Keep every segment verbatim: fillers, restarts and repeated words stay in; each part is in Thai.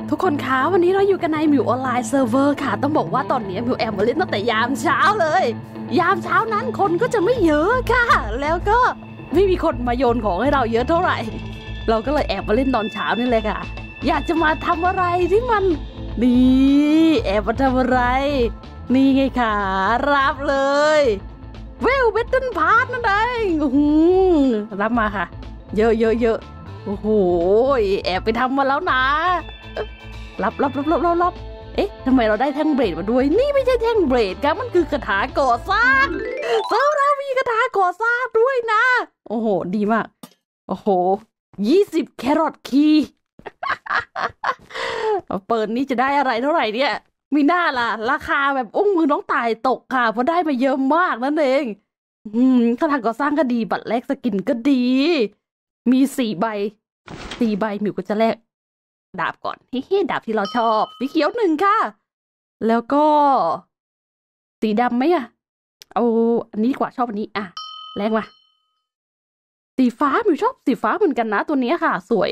ทุกคนคะวันนี้เราอยู่กันในมิวออนไลน์เซิร์ฟเวอร์ค่ะต้องบอกว่าตอนนี้มิวแอบมาเล่นตั้งแต่ยามเช้าเลยยามเช้านั้นคนก็จะไม่เยอะค่ะแล้วก็ไม่มีคนมาโยนของให้เราเยอะเท่าไหร่เราก็เลยแอบมาเล่นตอนเช้านี่เลยค่ะอยากจะมาทำอะไรที่มันนี่แอบมาทำอะไรนี่ไงค่ะรับเลยเวลเบตเทิลพาร์ทนั่นเองรับมาค่ะเยอะเยอะเยอะโอ้โหแอบไปทำมาแล้วนะรับรับรับรับรับรับเอ๊ะทำไมเราได้แท่งเบรดมาด้วยนี่ไม่ใช่แท่งเบรดครับมันคือคาถาก่อสร้างเซิร์ฟเรามีคาถาก่อสร้างด้วยนะโอ้โหดีมากโอ้โหยี่สิบแครอทคีย์เปิดนี่จะได้อะไรเท่าไหร่เนี่ยมีหน้าล่ะราคาแบบอุ้งมือน้องตายตกค่ะเพราะได้มาเยอะมากนั่นเองอืมคาถาก่อสร้างก็ดีบัตรแลกสกินก็ดีมีสี่ใบสี่ใบมิวก็จะแลกดาบก่อนเฮ้ดาบที่เราชอบสีเขียวหนึ่งค่ะแล้วก็สีดำไหมอะเอาอันนี้ดีกว่าชอบอันนี้อ่ะแลกมาสีฟ้ามิวชอบสีฟ้าเหมือนกันนะตัวนี้ค่ะสวย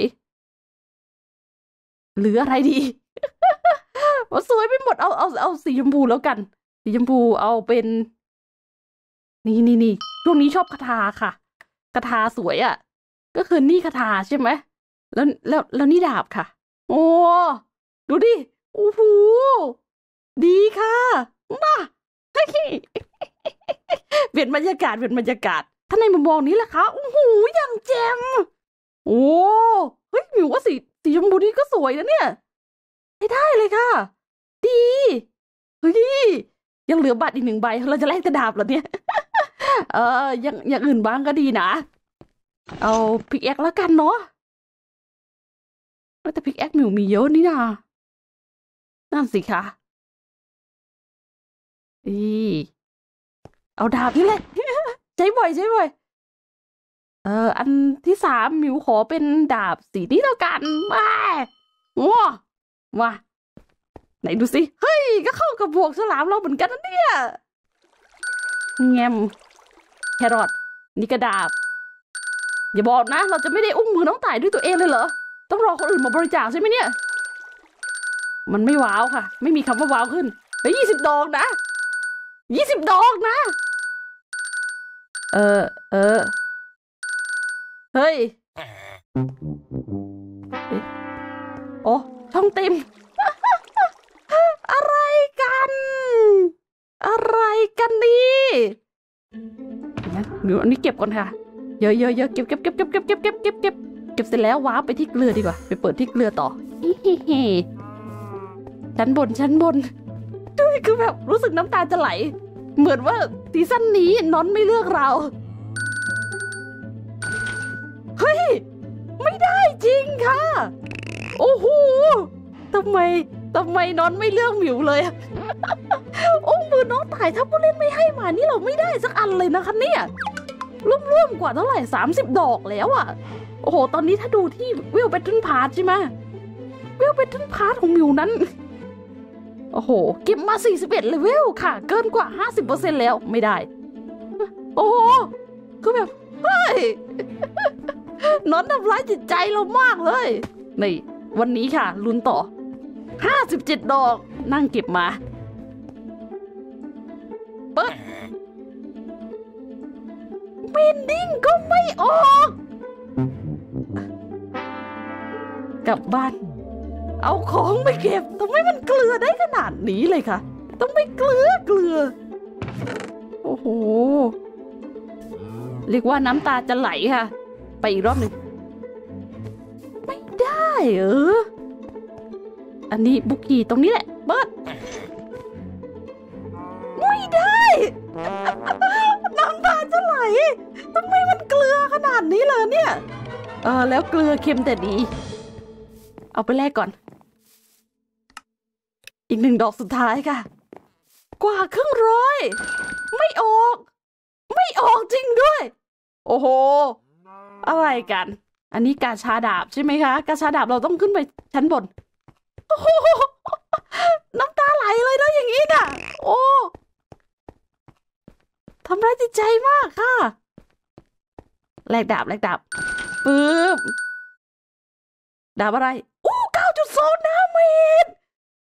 หรืออะไรดีว่าสวยไปหมดเอาเอาเอาสีชมพูแล้วกันสีชมพูเอาเป็นนี่นี่นี่ช่วงนี้ชอบคาถาค่ะคาถาสวยอ่ะก็คือนี่คาถาใช่ไหมแล้วแล้วแล้วนี่ดาบค่ะโอ้ดูดิโอ้โหดีค่ะมาเฮ้ยเปลี่ยนบรรยากาศเปลี่ยนบรรยากาศท่านในมุมมองนี้แหละคะโอ้โหอย่างแจ่มโอ้เฮ้ยหมิวว่าสีสีชมพูนี่ก็สวยนะเนี่ยให้ได้เลยค่ะดีเฮ้ยยังเหลือบัตรอีกหนึ่งใบเราจะแลกกระดาบเหรอเนี่ยเออยังอย่างอื่นบ้างก็ดีนะเอาพิกแอคแล้วกันเนาะแต่พิกแอคหมิวมีเยอะนี่นะนั่นสิคะอีเอาดาบนี่เลยใช้บ่อยใช้บ่อยเอออันที่สามหมิวขอเป็นดาบสีนี้แล้วกันมาว้าว้าไหนดูสิเฮ้ยก็เข้ากับบวกฉลามเราเหมือนกันนะเนี่ยแงมแครอทนี่กระดาบอย่าบอกนะเราจะไม่ได้อุ้มมือน้องต่ายด้วยตัวเองเลยเหรอต้องรอคนอื่นมาบริจาคใช่ไหมเนี่ยมันไม่ว้าวค่ะไม่มีคำว่าว้าวขึ้นไปยี่สิบดอกนะยี่สิบดอกนะเออเออเฮ้ยโอ้ช่องเต็มอะไรกันอะไรกันนี่เดี๋ยวอันนี้เก็บก่อนค่ะเยอะเยอะเยอะเก็บเก็บเก็บเก็บเก็บเก็บเก็บเก็บเก็บเก็บเสร็จแล้วว้าไปที่เกลือดีกว่าไปเปิดที่เกลือต่อเฮ้ชั้นบนชั้นบนด้วยคือแบบรู้สึกน้ำตาจะไหลเหมือนว่าซีซั่นนี้น้อนไม่เลือกเราเฮ้ยไม่ได้จริงค่ะโอ้โหทำไมทำไมน้อนไม่เลือกหมิวเลยโอ้มือน้องตายถ้าผู้เล่นไม่ให้มานี่เราไม่ได้สักอันเลยนะคะเนี่ยร่วมๆกว่าเท่าไหร่สามสิบดอกแล้วอ่ะโอ้โหตอนนี้ถ้าดูที่เวลเบทเทิลพาร์ทใช่ไหมเวลเบทเทิลพาร์ทของหมิวนั้นโอ้โหเก็บมาสี่สิบเอ็ดเลเวลค่ะเกินกว่า ห้าสิบเปอร์เซ็นต์ แล้วไม่ได้โอ้โหคือแบบเฮ้ยน้องทำร้ายจิตใจเรามากเลยนี่วันนี้ค่ะลุ้นต่อห้าสิบเจ็ดดอกนั่งเก็บมาเปิดเบนดิ้งก็ไม่ออกกลับบ้านเอาของไปเก็บทำไมมันเกลือได้ขนาดนี้เลยค่ะต้องไปเกลือเกลือโอ้โหเรียกว่าน้ำตาจะไหลค่ะไปอีกรอบหนึ่งไม่ได้เอออันนี้บุกี้ตรงนี้แหละเปิดไม่ได้น้ำตาจะไหลทำไมมันเกลือขนาดนี้เลยเนี่ยเออแล้วเกลือเค็มแต่ดีเอาไปแลกก่อนอีกหนึ่งดอกสุดท้ายค่ะกว่าครึ่งร้อยไม่ออกไม่ออกจริงด้วยโอ้โหอะไรกันอันนี้กาชาดาบใช่ไหมคะกาชาดาบเราต้องขึ้นไปชั้นบนโอ้โหน้ำตาไหลเลยนะอย่างนี้น่ะโอ้ทำร้ายจิตใจมากค่ะแลกดาบแลกดาบปึ๊บดาบอะไรอู้ เก้าจุดสอง ดาเม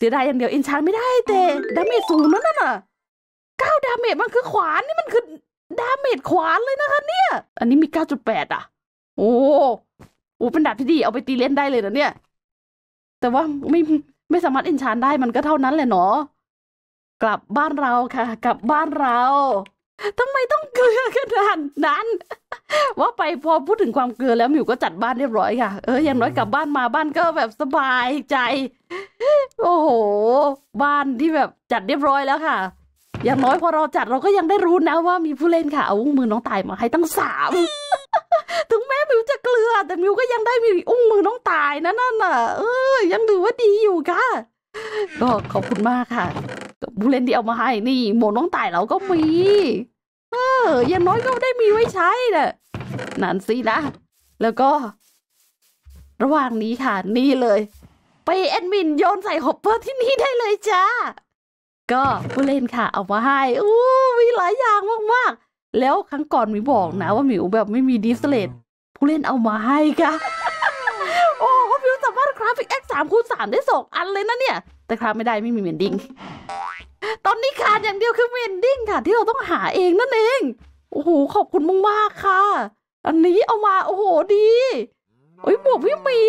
สียดายอย่างเดียวอินชานไม่ได้แต่ดาเมจสูงนั่นน่ะเก้าดาเมจมันคือขวานนี่มันคือดาเมจขวานเลยนะคะเนี่ยอันนี้มีเก้าจุดแปดอ่ะโอ้โอ้เป็นดาบที่ดีเอาไปตีเล่นได้เลยนะเนี่ยแต่ว่าไม่ไม่สามารถอินชานได้มันก็เท่านั้นแหละเนาะกลับบ้านเราค่ะกลับบ้านเราทำไมต้องเกลือขนาดนั้นว่าไปพอพูดถึงความเกลือแล้วมิวก็จัดบ้านเรียบร้อยค่ะเอออย่างน้อยกลับบ้านมาบ้านก็แบบสบายใจโอ้โหบ้านที่แบบจัดเรียบร้อยแล้วค่ะอย่างน้อยพอเราจัดเราก็ยังได้รู้นะว่ามีผู้เล่นค่ะเอาอุ้งมือน้องตายมาให้ตั้งสามถึงแม้มิวจะเกลือแต่มิวก็ยังได้มีอุ้งมือน้องตายนะนั่นน่ะเออยังถือว่าดีอยู่ค่ะก็ขอบคุณมากค่ะผู้เล่นที่เอามาให้นี่หมวกน้องตายเราก็มีเอออย่างน้อยก็ได้มีไว้ใช้น่ะนั่นสินะแล้วก็ระหว่างนี้ค่ะนี่เลยไปแอดมินโยนใส่ฮอปเปอร์ที่นี่ได้เลยจ้าก็ผู้เล่นค่ะเอามาให้อู้มีหลายอย่างมากๆแล้วครั้งก่อนมิวบอกนะว่ามิวแบบไม่มีดิสเลตผู้เล่นเอามาให้ค่ะโอ้มิวสามารถคราฟอีก เอ็กซ์ สามคูณสามได้สองอันเลยนะเนี่ยแต่คราฟไม่ได้ไม่มีเมนดิ้งตอนนี้ขาดอย่างเดียวคือเมนดิ้งค่ะที่เราต้องหาเองนั่นเองโอ้โหขอบคุณมากๆค่ะอันนี้เอามาโอ้โหดีโอ้ยหมวกพี่หมี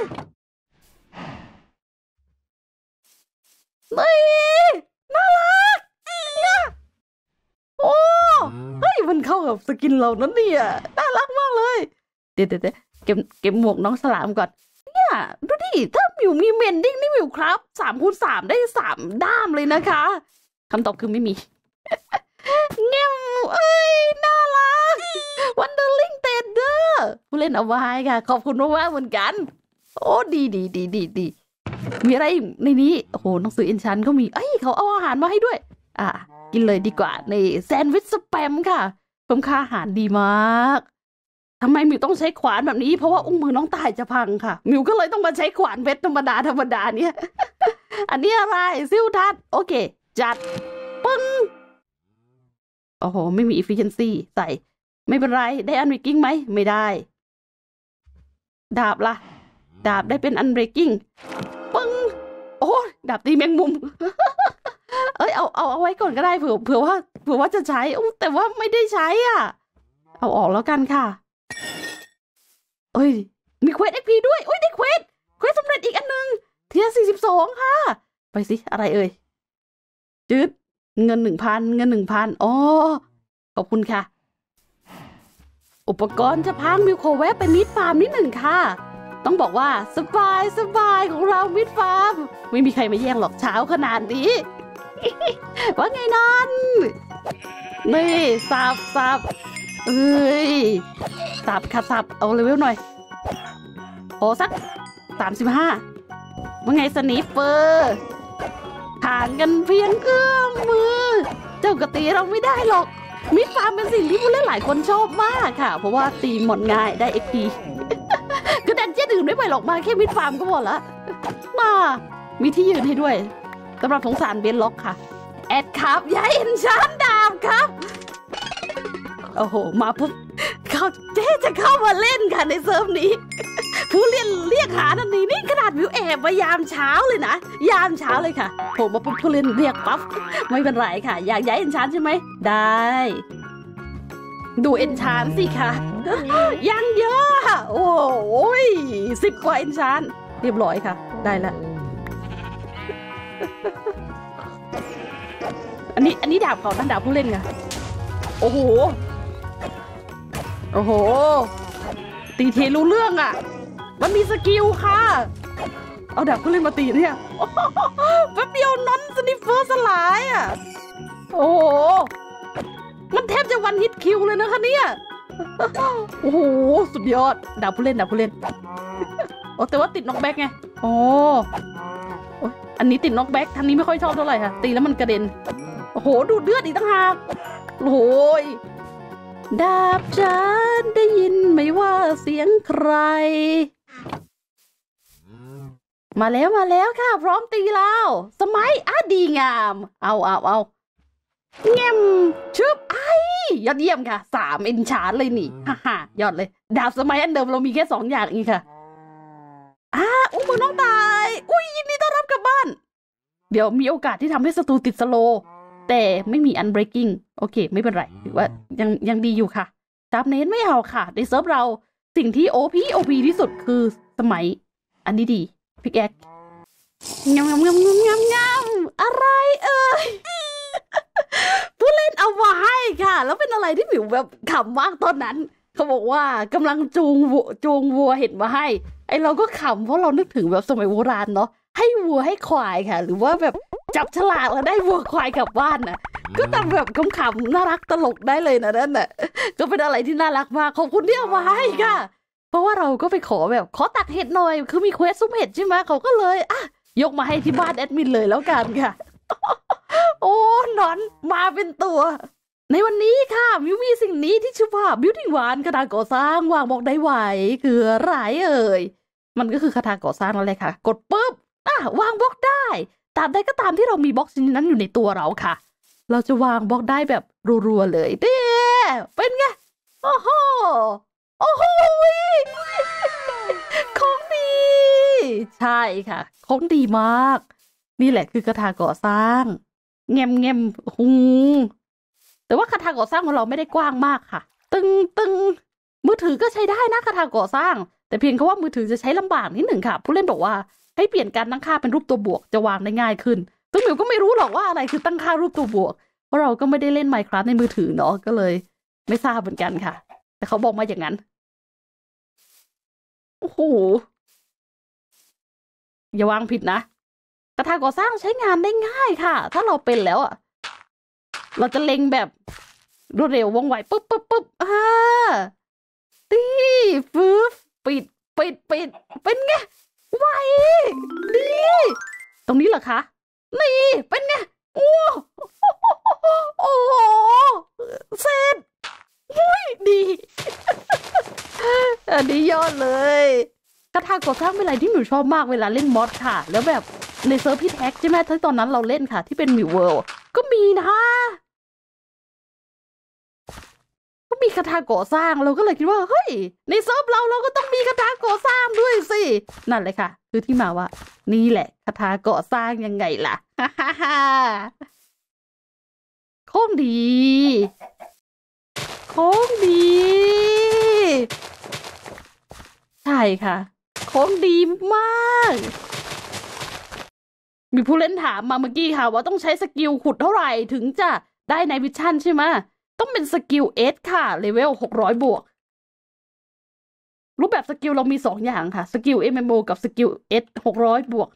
นี่น่ารักเนี่ยโอ้เฮ้ยมันเข้ากับสกินเรานั่นเนี่ยน่ารักมากเลยเดี๋ยวเดี๋ยวเก็บเก็บหมวกน้องสลามก่อนเนี่ยดูดิถ้ามิวมีเมนดิ้งนี่มิวครับสามคูณสามได้สามด้ามเลยนะคะคำตอบคือไม่มีเงี้ยเอ้ยน่ารักวันเดอร์ลิงเตดเดอร์ผู้เล่นเอาไว้ค่ะขอบคุณมากๆเหมือนกันโอ้ดีดีดีดีดีมีอะไรในนี้โอ้โหหนังสืออินชันก็มีเอ้ยเขาเอาอาหารมาให้ด้วยอ่ะกินเลยดีกว่าในแซนด์วิชสแปมค่ะเพิ่มค่าอาหารดีมากทำไมมิวต้องใช้ขวานแบบนี้เพราะว่าอุ้งมือน้องตายจะพังค่ะมิวก็เลยต้องมาใช้ขวานเพชรธรรมดาธรรมดาเนี่ยอันนี้อะไรซิลทัดโอเคจัดปึ้งโอ้โหไม่มี efficiency ใส่ไม่เป็นไรได้อันเบรกกิ้งไหมไม่ได้ดาบล่ะดาบได้เป็นอันเบรกกิ้งปึ้งโอ้ดาบตีแมงมุมเอ้ยเอาเอาเอาไว้ก่อนก็ได้เผื่อเผื่อว่าเผื่อว่าจะใช้แต่ว่าไม่ได้ใช้อ่ะเอาออกแล้วกันค่ะเอ้ยมีเควส เอ็ก พี ด้วยโอ้ยได้เควสเควสสำเร็จอีกอันหนึ่งเทียร์สี่สิบสองค่ะไปสิอะไรเอ่ยจืดเงินหนึ่งพันเงินหนึ่งพันอ๋อขอบคุณค่ะอุปกรณ์จะพังมิวโคแวะไปมิดฟาร์มนิดหนึ่งค่ะต้องบอกว่าสบายสบายของเรามิดฟาร์มไม่มีใครมาแย่งหรอกเช้าขนาดนี้ ว่าไงนอนนี่สับสับเอ้ยสับค่ะสับเอาเลเวลหน่อยโอ้สักสามสิบห้าว่าไงสนิฟเฟอร์ห่างกันเพียงเอื้อมมือเจ้ากตีเราไม่ได้หรอกมิดฟาร์มเป็นสิ่งที่ผู้เล่นหลายคนชอบมากค่ะเพราะว่าตีหมดง่ายได้ เอ็ก พี ก็ดันเจ๊อื่นไม่ไปหรอกมาแค่มิดฟาร์มก็หมดละมามีที่ยืนให้ด้วยสำหรับสงสารเบนล็อกค่ะแอดครับย้ายเอ็นชานดาบครับโอ้โหมาปุ๊บเขาเจ๊จะเข้ามาเล่นค่ะในเซิร์ฟนี้ผู้เล่นเรียกหาทันทีนี่ขนาดวิวแอบมายามเช้าเลยนะยามเช้าเลยค่ะผมมาปุ๊บผู้เล่นเรียกปั๊บไม่เป็นไรค่ะอยากย้ายเอ็นชานใช่ไหมได้ดูเอ็นชานสิค่ะยังเยอะโอ้ยสิบกว่าเอ็นชานเรียบร้อยค่ะได้แล้วอันนี้อันนี้ดาบเขานั่นดาบผู้เล่นไงโอ้โหโอ้โหตีเทรู้เรื่องอ่ะมันมีสกิลค่ะเอาดาบผู้เล่นมาตีเนี่ยแป๊บเดียวนอนสนิฟเฟอร์สลายอ่ะโอ้โหมันแทบจะวันฮิตคิวเลยนะคะเนี่ยโอ้โหสุดยอดดาบผู้เล่นดาบผู้เล่นโอ้แต่ว่าติดน็อกแบ็กไงโอ้อันนี้ติดน็อกแบ็กทันนี้ไม่ค่อยชอบเท่าไหร่ค่ะตีแล้วมันกระเด็นโอ้โหดูเลือดอีกตั้งหากโอ้โหดาบฉันได้ยินไหมว่าเสียงใครมาแล้วมาแล้วค่ะพร้อมตีแล้วสมัยอ่ะดีงามเอาเอาเอาเงี้ยมชึบไอ้ยอดเยี่ยมค่ะสามเอ็นชาร์เลยนี่ฮ่าฮ่ายอดเลยดาบสมัยอันเดิมเรามีแค่สองอย่างเองค่ะอ่าอุ้มมือน้องตายอุ้ยยินดีต้อนรับกลับบ้านเดี๋ยวมีโอกาสที่ทำให้ศัตรูติดสโลว์แต่ไม่มี unbreaking โอเคไม่เป็นไรถือว่ายังยังดีอยู่ค่ะชาร์ปเนสไม่เอาค่ะในเซิร์ฟเราสิ่งที่ โอ พี โอ พี ที่สุดคือสมัยอันนี้ดีพิกแอคงำงำงำงำงำงำอะไรเอ่ย ผู้เล่นเอามาให้ค่ะแล้วเป็นอะไรที่หมิวแบบขำมากตอนนั้นเขาบอกว่ากำลังจูงวัวจูงวัวเห็นมาให้ไอเราก็ขำเพราะเรานึกถึงแบบสมัยโบราณเนาะให้วัวให้ควายค่ะหรือว่าแบบจับฉลากแล้วได้วัวควายกลับบ้านน่ะก็ทำแบบขำๆน่ารักตลกได้เลยนะนั่นน่ะก็เป็นอะไรที่น่ารักมากขอบคุณที่เอามาให้ค่ะเพราะว่าเราก็ไปขอแบบขอตักเห็ดหน่อยคือมีเควสซุ่มเห็ดใช่ไหมเขาก็เลยอ่ะยกมาให้ที่บ้านแอดมินเลยแล้วกันค่ะ โอ้นอนมาเป็นตัวในวันนี้ค่ะมิวมีสิ่งนี้ที่ชื่อว่า Building วันคาถาก่อสร้างวางบอกได้ไหวคืออะไรเอ่ยมันก็คือคาถาก่อสร้างนั่นแหละค่ะกดปุ๊บอ่ะวางบล็อกได้ตามใดก็ตามที่เรามีบล็อกชนิดนั้นอยู่ในตัวเราค่ะเราจะวางบล็อกได้แบบรัวๆเลยเด้เป็นไงโอ้โหโอ้โหของดีใช่ค่ะของดีมากนี่แหละคือคาถาก่อสร้างเงมเงมหูแต่ว่าคาถาก่อสร้างของเราไม่ได้กว้างมากค่ะตึงตึงมือถือก็ใช้ได้นะคาถาก่อสร้างแต่เพียงแค่ว่ามือถือจะใช้ลำบากนิดหนึ่งค่ะผู้เล่นบอกว่าให้เปลี่ยนการตั้งค่าเป็นรูปตัวบวกจะวางได้ง่ายขึ้นซึ่งหมิวก็ไม่รู้หรอกว่าอะไรคือตั้งค่ารูปตัวบวกเพราะเราก็ไม่ได้เล่น Minecraft ในมือถือเนาะก็เลยไม่ทราบเหมือนกันค่ะแต่เขาบอกมาอย่างนั้นโอ้โหอย่าวางผิดนะคาถาก่อสร้างใช้งานได้ง่ายค่ะถ้าเราเป็นแล้วอ่ะเราจะเล็งแบบรวดเร็วว่องไวปุ๊บปุ๊บปุ๊บอ่าตีฟืบปิดปิดปิดเป็นไงไวดีตรงนี้เหรอคะนี่เป็นไงโอ้โอ้โหเสร็จอุ้ยดีอันนี้ยอดเลยคาถาก่อสร้างเป็นอะไรที่หมิวชอบมากเวลาเล่นมอดค่ะแล้วแบบในเซิร์ฟพี่แท็กใช่ไหมที่ตอนนั้นเราเล่นค่ะที่เป็นมิวเวิลด์ก็มีนะก็มีคาถาก่อสร้างเราก็เลยคิดว่าเฮ้ยในเซิร์ฟเราเราก็ต้องมีคาถาก่อสร้างด้วยสินั่นเลยค่ะคือที่มาว่านี่แหละคาถาก่อสร้างยังไงล่ะฮ่าฮ่าฮ่าของดีของดีใช่ค่ะของดีมากมีผู้เล่นถามมาเมื่อกี้ค่ะว่าต้องใช้สกิลขุดเท่าไหร่ถึงจะได้ในวิชั่นใช่ไหมต้องเป็นสกิลเอสค่ะเลเวลหกร้อยบวกรูปแบบสกิลเรามีสองอย่างค่ะสกิล เอ็ม เอ็ม โอ กับสกิลเอสหกร้อยบวก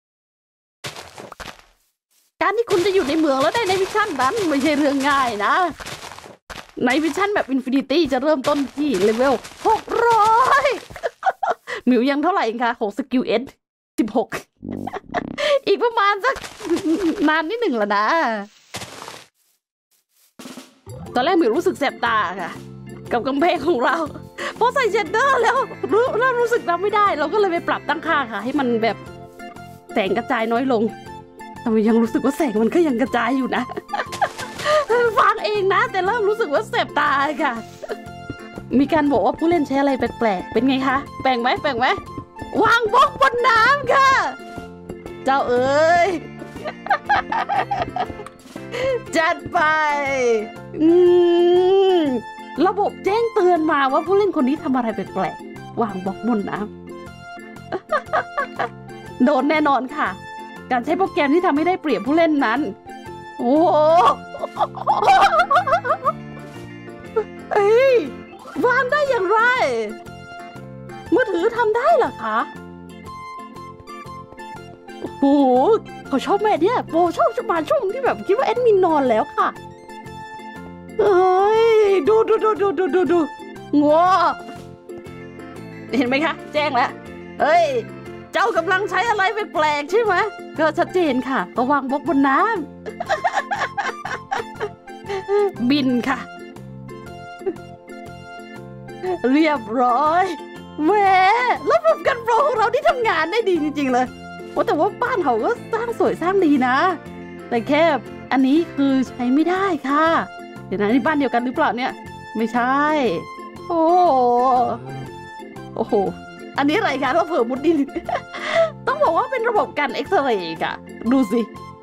การที่คุณจะอยู่ในเมืองแล้วได้ในวิชั่นนั้นไม่ใช่เรื่องง่ายนะในวิชั่นแบบอินฟินิตี้จะเริ่มต้นที่เลเวลหกร้อยมิวยังเท่าไหร่คะของสกิลเอสสิบหกอีกประมาณสักนานนิดหนึ่งแล้วนะตอนแรกมิวรู้สึกแสบตาค่ะกับกำแพงของเราพอใส่เชดเดอร์แล้วรู้เริ่มรู้สึกรับไม่ได้เราก็เลยไปปรับตั้งค่าค่ะให้มันแบบแสงกระจายน้อยลงแต่ยังรู้สึกว่าแสงมันก็ยังกระจายอยู่นะฟังเองนะแต่เริ่มรู้สึกว่าแสบตาค่ะมีการบอกว่าผู้เล่นใช้อะไรแปลกๆเป็นไงคะแปลกไหมแปลกไหมวางบล็อกบนน้ำค่ะเจ้าเอ๋ย จัดไปอืมระบบแจ้งเตือนมาว่าผู้เล่นคนนี้ทำอะไรแปลกๆวางบล็อกบนน้ำโดนแน่นอนค่ะการใช้โปรแกรมที่ทำให้ได้เปรียบผู้เล่นนั้นโอ้โหเอ้ยวางได้อย่างไรมือถือทำได้เหรอคะโอ้โหเขาชอบแม่เนี่ยโบชอบมาช่วงที่แบบคิดว่าแอดมินนอนแล้วค่ะเฮ้ยดูดูดูดูดูดูดูงัวเห็นไหมคะแจ้งแล้วเฮ้ยเจ้ากำลังใช้อะไรแปลกๆใช่ไหมก็ชัดเจนค่ะก็วางบล็อกบนน้ำบินค่ะเรียบร้อยแหมระบบกันโปรของเราที่ทำงานได้ดีจริงๆเลยว่าแต่ว่าบ้านเขาก็สร้างสวยสร้างดีนะแต่แค่อันนี้คือใช้ไม่ได้ค่ะเดี๋ยวนะนี่บ้านเดียวกันหรือเปล่าเนี่ยไม่ใช่โอ้โอ้โหอั อันนี้อะไรคะเราเผื่อมุดดิน ต้องบอกว่าเป็นระบบการเอ็กซเรย์ค่ะดูสิ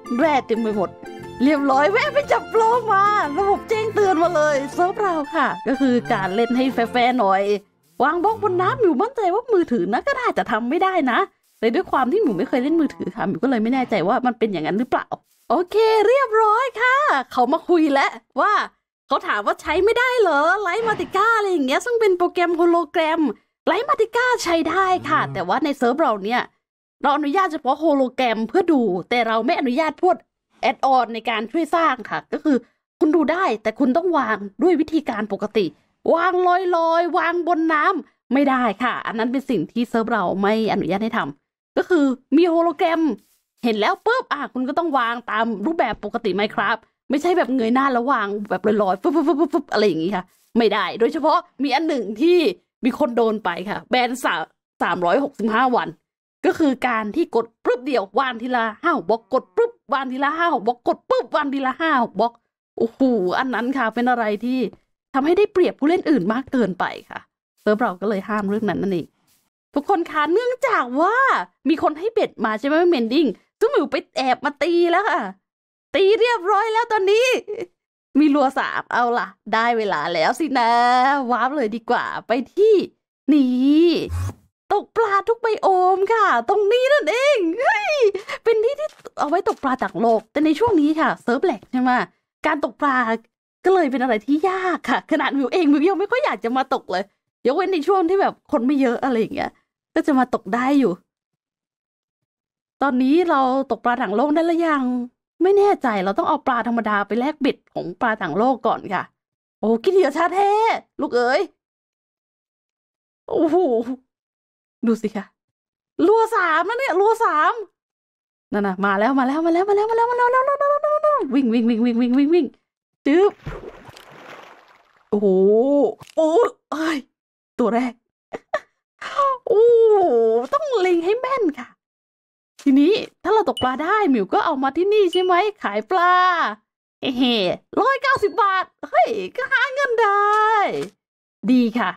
แร่เต็มไปหมดเรียบร้อยแวะไปจับโปรมาระบบแจ้งเตือนมาเลยเซิร์ฟเราค่ะก็คือการเล่นให้แฟร์ๆหน่อยวางบล็อกบนน้ำหมิวมั่นใจว่ามือถือนะก็น่าจะทำไม่ได้นะแต่ด้วยความที่หมิวไม่เคยเล่นมือถือค่ะหมิวก็เลยไม่แน่ใจว่ามันเป็นอย่างนั้นหรือเปล่าโอเคเรียบร้อยค่ะเขามาคุยแล้วว่าเขาถามว่าใช้ไม่ได้เหรอไลท์มาติก้าอะไรอย่างเงี้ยซึ่งเป็นโปรแกรมโฮโลแกรมไลท์มาติก้าใช้ได้ค่ะแต่ว่าในเซิร์ฟเราเนี่ยเราอนุญาตเฉพาะโฮโลแกรมเพื่อดูแต่เราไม่อนุญาตพวกแอดออนในการช่วยสร้างค่ะก็คือคุณดูได้แต่คุณต้องวางด้วยวิธีการปกติวางลอยลอยวางบนน้ำไม่ได้ค่ะอันนั้นเป็นสิ่งที่เซิร์ฟเราไม่อนุญาตให้ทำก็คือมีโฮโลแกรมเห็นแล้วปุ๊บอ่ะคุณก็ต้องวางตามรูปแบบปกติ Minecraft ไม่ใช่แบบเงยหน้าแล้ววางแบบลอยๆฟุ๊บฟุ๊บฟุ๊บฟุ๊บอะไรอย่างงี้ค่ะไม่ได้โดยเฉพาะมีอันหนึ่งที่มีคนโดนไปค่ะแบนสามสามร้อยหกสิบห้าวันก็คือการที่กดปุ๊บเดียววานทีละห้าบล็อกกดปุ๊บวานทีละห้าบล็อกกดปุ๊บวานทีละห้าบล็อกโอ้โหอันนั้นค่ะเป็นอะไรที่ทำให้ได้เปรียบผู้เล่นอื่นมากเกินไปค่ะเซิร์ฟเราก็เลยห้ามเรื่องนั้นนั่นเองทุกคนคะเนื่องจากว่ามีคนให้เบ็ดมาใช่ไหมเมนดิ้งซึ่งหมิวไปแอบมาตีแล้วค่ะตีเรียบร้อยแล้วตอนนี้มีรัวสามเอาล่ะได้เวลาแล้วสินะวาร์ปเลยดีกว่าไปที่นี่ตกปลาทุกไบโอมค่ะตรงนี้นั่นเองเฮ้ยเป็นที่ที่เอาไว้ตกปลาจากโลกแต่ในช่วงนี้ค่ะเซิร์ฟแหลกใช่ไหมการตกปลาก็เลยเป็นอะไรที่ยากค่ะขนาดมิวเองมิวยังไม่ค่อยอยากจะมาตกเลยยกเว้นในช่วงที่แบบคนไม่เยอะอะไรอย่างเงี้ยก็จะมาตกได้อยู่ตอนนี้เราตกปลาถังโลกได้หรือยังไม่แน่ใจเราต้องเอาปลาธรรมดาไปแลกเบ็ดของปลาถังโลกก่อนค่ะโอ้กินเหยื่อชาแท้ลูกเอ๋ยโอ้โหดูสิค่ะรัวสามนะเนี่ยรัวสามนั่นน่ะมาแล้วมาแล้วมาแล้วมาแล้วมาแล้วมาแล้วมาแล้วมาแล้ววิ่งวิ่งวิ่งวิ่งวิ่งวิ่งวิ่งจึ๊บโอ้โหโอ้ยตัวแรกโอ้ต้องเล็งให้แม่นค่ะทีนี้ถ้าเราตกปลาได้หมิวก็เอามาที่นี่ใช่ไหมขายปลาเฮ้เฮ้ร้อยเก้าสิบบาทเฮ้ยก็หาเงินได้ดีค่ะ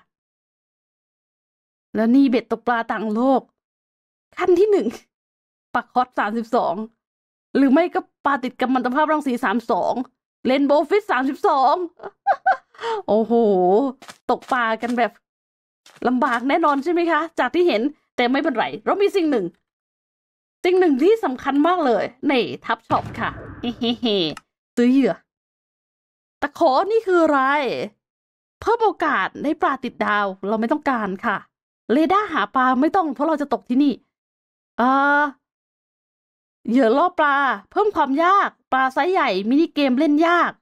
แล้วนี่เบ็ดตกปลาต่างโลกขั้นที่หนึ่งปลาคอสสามสิบสองหรือไม่ก็ปลาติดกัมมันตภาพรังสีสามสองเลนโบว์ฟิชสามสิบสองโอ้โหตกปลากันแบบลำบากแน่นอนใช่ไหมคะจากที่เห็นแต่ไม่เป็นไรเรามีสิ่งหนึ่งสิ่งหนึ่งที่สำคัญมากเลยในทับช็อปค่ะเฮ้เฮ้เฮ้ซื้อเหยื่อตะขอนี่คืออะไรเพิ่มโอกาสในปลาติดดาวเราไม่ต้องการค่ะเรดาร์หาปลาไม่ต้องเพราะเราจะตกที่นี่เออเหยื่อล่อปลาเพิ่มความยากปลาไซส์ใหญ่มินิเกมเล่นยาก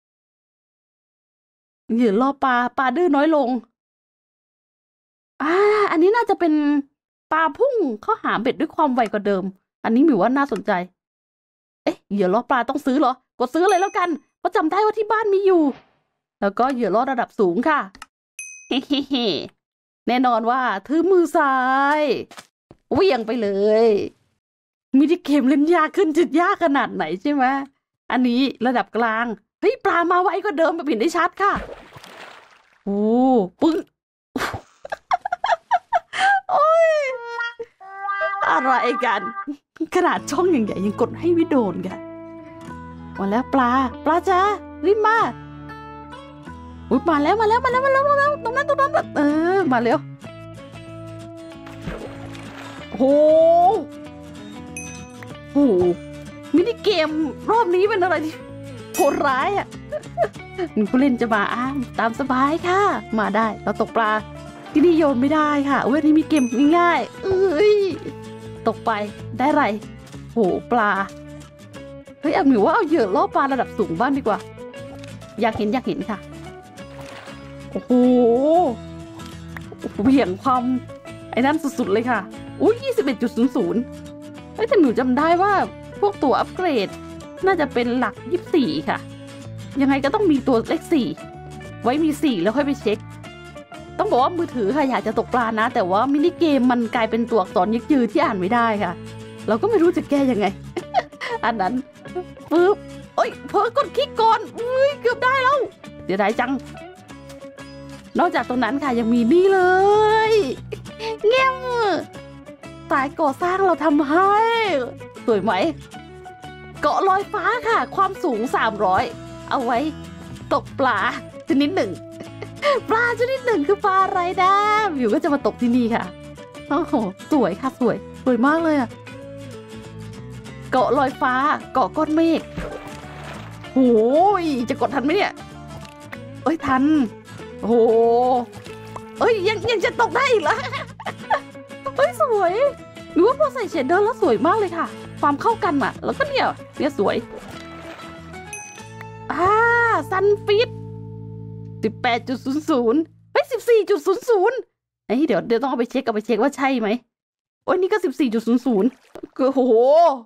เหยื่อล่อปลาปลาดื้อน้อยลงอ่าอันนี้น่าจะเป็นปลาพุ่งเข้าหาเบ็ดด้วยความไวกว่าเดิมอันนี้หมิวว่าน่าสนใจเอ๊ะเหยื่อล่อปลาต้องซื้อเหรอกดซื้อเลยแล้วกันเพราะจำได้ว่าที่บ้านมีอยู่แล้วก็เหยื่อล่อระดับสูงค่ะเฮ้เฮ้เฮ้แน่นอนว่าถือมือซ้ายเวี่ยงไปเลยมินิเกมเล่นยากขึ้นจะยากขนาดไหนใช่ไหมอันนี้ระดับกลางเฮ้ยปลามาไวกว่าเดิมแบบเห็นได้ชัดค่ะโอ้ปึ้งโอ้ยอะไรกันขนาดช่องอย่างใหญ่ยังกดให้วิโดนกันมาแล้วปลาปลาจ้ารีบมาอุ้ยมาแล้วมาแล้วมาแล้วมาแล้วมาแล้วตรงนั้นตรงนั้นเออมาเร็วโหโหมินิเกมรอบนี้เป็นอะไรที่โหดร้ายอ่ะมีผู้เล่นจะมาอ้ามตามสบายค่ะมาได้เราตกปลาที่นี่โยนไม่ได้ค่ะเว้ยนี่มีเกมง่ายๆเอ้ยตกไปได้ไรโหปลาเฮ้ยเอาหมิวว่าเอาเหยื่อล่อปลาระดับสูงบ้างดีกว่าอยากเห็นอยากเห็นค่ะโอ้โหเบี่ยงความไอ้นั่นสุดๆเลยค่ะอุ้ย ยี่สิบเอ็ดจุดศูนย์ศูนย์ เฮ้ยแต่หมิวจำได้ว่าพวกตัวอัปเกรดน่าจะเป็นหลักยี่สิบสี่ค่ะยังไงก็ต้องมีตัวเลขสี่ไว้มีสี่แล้วค่อยไปเช็คต้องบอกว่ามือถือค่ะอยากจะตกปลานะแต่ว่ามินิเกมมันกลายเป็นตัวอักษรยึกยือที่อ่านไม่ได้ค่ะเราก็ไม่รู้จะแก้ยังไง อันนั้นปึ๊บโอ้ยเพิ่งกดคลิกก่อนอุ้ยเกือบได้แล้วเดี๋ยวได้จังนอกจากตรงนั้นค่ะยังมีนี่เลยเงี้ยสายก่อสร้างเราทำให้สวยไหมเกาะลอยฟ้าค่ะ ความสูงสามร้อยเอาไว้ตกปลาชนิดหนึ่งปลาชนิดหนึ่งคือปลาอะไรนะวิวก็จะมาตกที่นี่ค่ะโอ้โหสวยค่ะสวยสวยมากเลยอะเกาะลอยฟ้าเกาะก้อนเมฆโอ้ยจะกดทันไหมเนี่ยเอ้ยทันโอ้โหเอ้ยยังยังจะตกได้อีกเหรอเฮ้ยสวยหนูว่าพอใส่เชดเดอร์แล้วสวยมากเลยค่ะความเข้ากันอะแล้วก็เนี่ยเนี่ยสวยอ่าซันฟิตสิบแปดจุดศูนย์ศูนย์เฮ้ยสิบสี่จุดศูนย์ศูนย์เฮ้ยเดี๋ยวเดี๋ยวต้องเอาไปเช็คเอาไปเช็คว่าใช่ไหมโอ้ยนี่ก็สิบสี่จุดศูนย์ศูนย์คือโอ้โห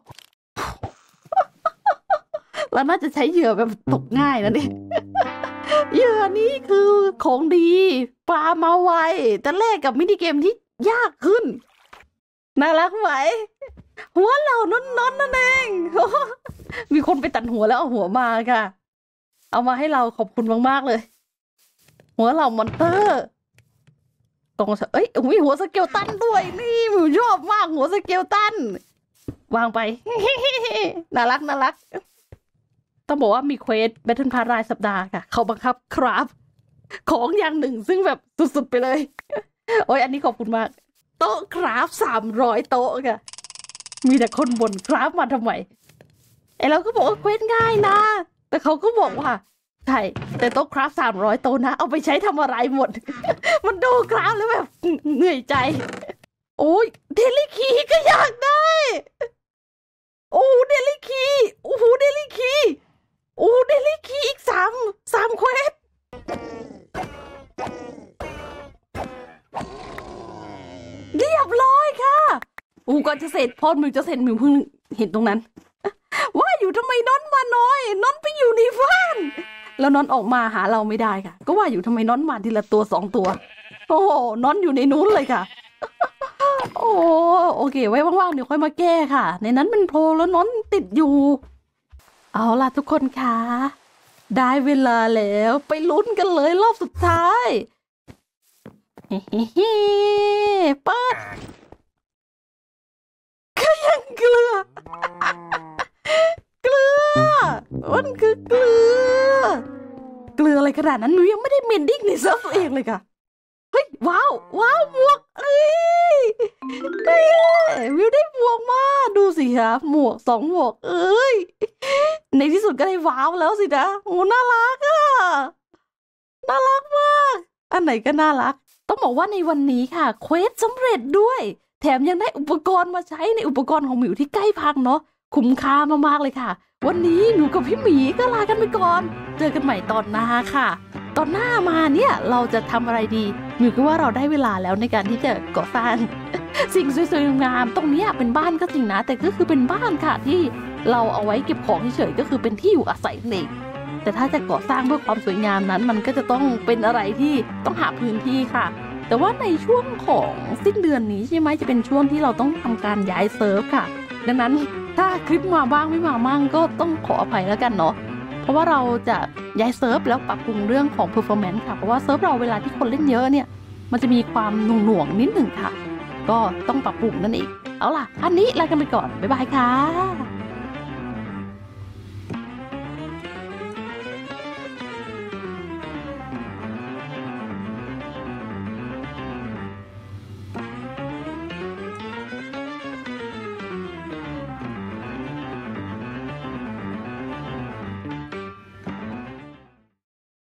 เราน่าจะใช้เหยื่อแบบตกง่ายนะเนี่ยเหยื่อนี้คือของดีปลามาไวแต่แรกกับมินิเกมที่ยากขึ้นน่ารักไหมหัวเรานนนนั่นเองมีคนไปตัดหัวแล้วเอาหัวมาค่ะเอามาให้เราขอบคุณมากๆเลยหัวเรามอนเตอร์ตรงเอ้ยมีหัวสเกลตันด้วยนี่หนูชอบมากหัวสเกลตันวางไปน่ารักน่ารักต้องบอกว่ามีเควสแบทเทิลพาร์ทรายสัปดาห์ค่ะเขาบังคับคราฟของอย่างหนึ่งซึ่งแบบสุดๆไปเลยโอ้ยอันนี้ขอบคุณมากโต๊ะคราฟสามร้อยโต๊ะค่ะมีแต่คนบ่นคราฟมาทำไมไอเราก็บอกว่าเควสง่ายนะแต่เขาก็บอกว่าใช่แต่โต๊ะคราฟสามร้อยโต๊ะนะเอาไปใช้ทำอะไรหมด มันดูคราฟแล้วแบบเหนื่อยใจโอ้ยเดลิคีก็อยากได้โอ้เดลิคีโอ้โหเดลิคีโอ้เดลิคีอีกสามสามเควสเรียบร้อยค่ะอูก่อนจะเสร็จพอมิวจะเสร็จมิวเพิ่งเห็นตรงนั้นว่าอยู่ทำไมนอนมาน้อยนอนไปอยู่ในบ้านแล้วนอนออกมาหาเราไม่ได้ค่ะก็ว่าอยู่ทำไมนอนมาทีละตัวสองตัวโอ้นอนอยู่ในนู้นเลยค่ะโอ้โอเคไว้ว่างๆเดี๋ยวค่อยมาแก้ค่ะในนั้นเป็นโพลแล้วนอนติดอยู่เอาล่ะทุกคนค่ะได้เวลาแล้วไปลุ้นกันเลยรอบสุดท้ายเฮ้เฮ้เปิดก็ยังเกลือเกลือมันคือเกลือเกลืออะไรขนาดนั้นหนูยังไม่ได้เมนดิ้งในเซิร์ฟตัวเองเลยค่ะเฮ้ยว้าวว้าวหมวกเอ้ยเฮ้ยวิวได้หมวกมาดูสิคะหมวกสองหมวกเอ้ยในที่สุดก็ได้ว้าวแล้วสินะโอ้น่ารักอ่ะน่ารักมากอันไหนก็น่ารักต้องบอกว่าในวันนี้ค่ะเควสสำเร็จด้วยแถมยังได้อุปกรณ์มาใช้ในอุปกรณ์ของหมิวที่ใกล้พังเนาะคุ้มค่ามากๆเลยค่ะวันนี้หนูกับพี่หมีก็ลากันไปก่อนเจอกันใหม่ตอนหน้าค่ะตอนหน้ามาเนี่ยเราจะทำอะไรดีหมิวคิดว่าเราได้เวลาแล้วในการที่จะก่อสร้าง สิ่งสวยๆงามตรงนี้เป็นบ้านก็จริงนะแต่ก็คือเป็นบ้านค่ะที่เราเอาไว้เก็บของเฉยๆก็คือเป็นที่อยู่อาศัยเองแต่ถ้าจะก่อสร้างเพื่อความสวยงามนั้นมันก็จะต้องเป็นอะไรที่ต้องหาพื้นที่ค่ะแต่ว่าในช่วงของสิ้นเดือนนี้ใช่ไหมจะเป็นช่วงที่เราต้องทำการย้ายเซิร์ฟค่ะดังนั้นถ้าคลิปมาบ้างไม่มามั่งก็ต้องขออภัยแล้วกันเนาะเพราะว่าเราจะย้ายเซิร์ฟแล้วปรับปรุงเรื่องของ performance ค่ะเพราะว่าเซิร์ฟเราเวลาที่คนเล่นเยอะเนี่ยมันจะมีความหน่วงๆนิดหนึ่งค่ะก็ต้องปรับปรุงนั่นเองเอาล่ะอันนี้ลากันไปก่อนบ๊ายบายค่ะ